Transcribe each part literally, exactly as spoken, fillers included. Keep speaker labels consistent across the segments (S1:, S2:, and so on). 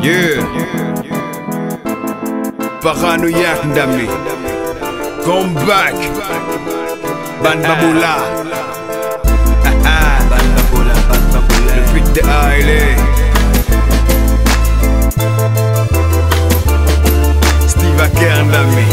S1: Yeah. Paranoïaque Ndami. Come back. Ban Baboula. Ban Baboula, Ban Baboula. Le pute de Haile. Steve Aker Ndami.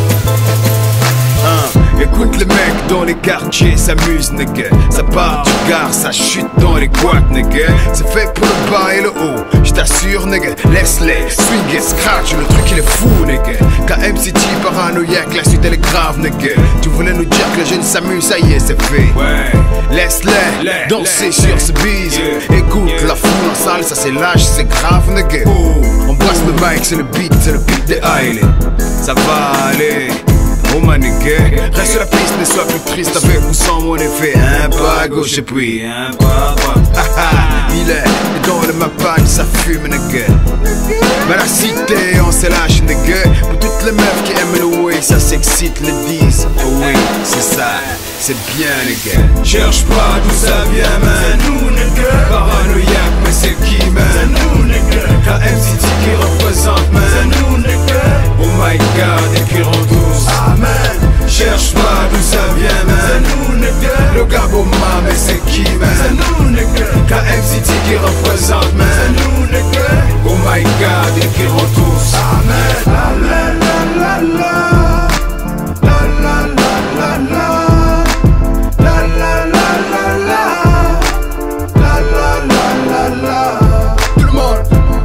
S1: Écoute les mecs dans les quartiers s'amusent, nigga. Ça part du gare, ça chute dans les boîtes, nigga. C'est fait pour le bas et le haut, j't'assure, nigga. Laisse-les swing et scratch, le truc il est fou, nigga. K M C T paranoïaque, la suite elle est grave, nigga. Tu voulais nous dire que les jeunes s'amusent, ça y est, c'est fait. Ouais. Laisse-les danser sur ce bise. Écoute la foule en salle, ça c'est lâche, c'est grave, nigga. On passe le mic, c'est le beat, c'est le beat de Haile. Ça va aller. Oh ma nigga, reste sur la piste, ne sois plus triste avec ou sans mon effet. Un pas à gauche et puis un pas à droite. Il est dans le mapagne, ça fume nigga. Mais la cité, on se lâche nigga. Pour toutes les meufs qui aiment le way, ça s'excite, le disent. Oh oui, c'est ça, c'est bien nigga. Cherche pas d'où ça vient man. C'est nous nigga. Paranoïaque mais c'est qui man. C'est nous nigga. K M C T qui représente man. C'est nous nigga. Oh my god, et qui rend tous. Cherche pas d'où ça vient man. C'est nous nigga. Le Gaboma mais c'est qui man. C'est nous nigga. K M C T qui représente man. C'est nous nigga. Oh my god et qui rend tous. Amen. La la la la la. La la la la la. La la la la la. La la la la la. Tout le monde.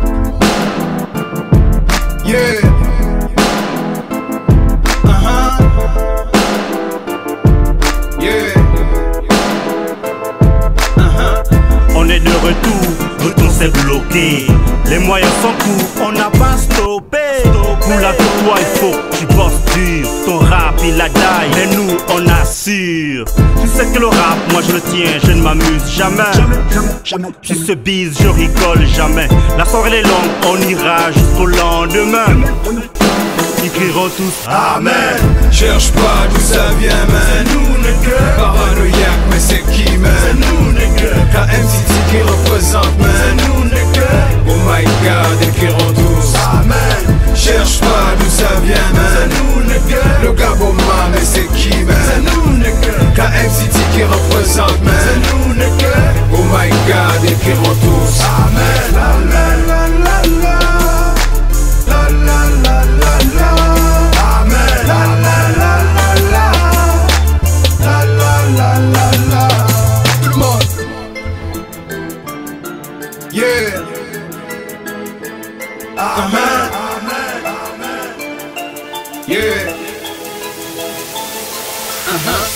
S1: Yeah.
S2: On est de retour, retour c'est bloqué. Les moyens sont courts, on n'a pas stoppé. Pour la victoire il faut que tu bosses dur. Ton rap il a die, mais nous on assure. Tu sais que le rap, moi je le tiens, je ne m'amuse jamais. Jamais, Tu se bise, je rigole jamais. La soirée est longue, on ira jusqu'au lendemain. Ils crieront tous Amen.
S1: Cherche pas d'où ça vient man. C'est nous nigga. Paranoïaque mais c'est qui man. C'est nous nigga. K M C T qui représente man. C'est nous nigga. Oh my god et qui rend tous. Amen. Cherche pas d'où ça vient man. C'est nous nigga. Le Gaboma mais c'est qui man. C'est nous nigga. K M C T qui représente man. C'est nous nigga. Oh my god et qui rend tous. Amen. La la la la la. La la la la la. Amen. La la la la la. La la la la la. Tout le monde. Yeah. Amen. Amen. Yeah. Uh-huh.